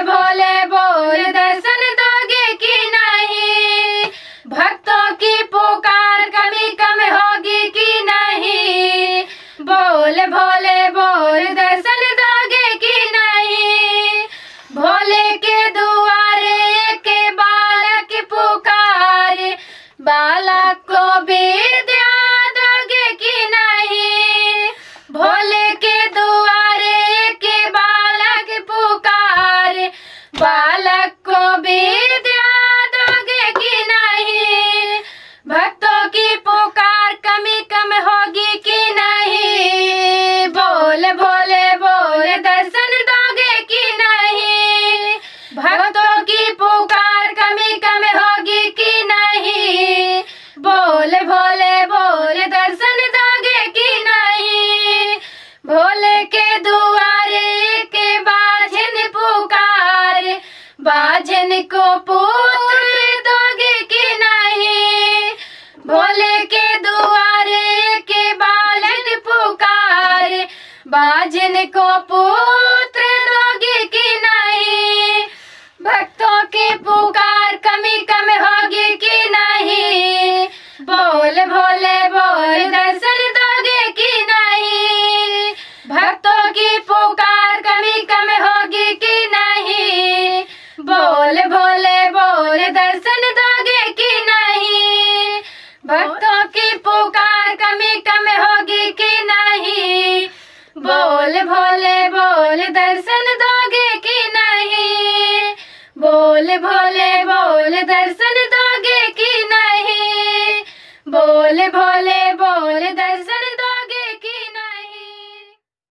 भोले बोल दर्शन दोगे कि नहीं, भक्तों की पुकार कमी कम होगी कि नहीं। बोल भोले बोल दर्शन दोगे कि नहीं, भोले के दुआरे के बालक पुकारे, बालक को विद्या दोगे कि नहीं। भोले के दुआरे के बालक पुकारे, बालक को विद्या दोगे कि नहीं। भक्तों की पुकार कमी कम होगी कि नहीं। बोल भोले बोल दर्शन दोगे कि नहीं, भक्तों की पुकार कमी कम होगी कि नहीं। बोल भोले बोल दर्शन दोगे कि नहीं, भोले के दुआरे के बाझन पुकारे, बाझन को पुत्र दोगे कि नहीं। भोले के दुआरे के बालक पुकारे, बाझन को पुत्र दोगे कि नहीं। भक्तों की पुकार कमी कम होगी कि नहीं। बोल भोले बोल दर्शन दोगे कि नहीं, भक्तों की पुकार कमी कम होगी कि नहीं। बोल भोले बोल दर्शन दोगे कि नहीं, भक्तों की पुकार कमी कम होगी कि नहीं। बोल भोले बोल दर्शन दोगे कि नहीं, बोल भोले बोल दर्शन दोगे कि नहीं। बोल भोले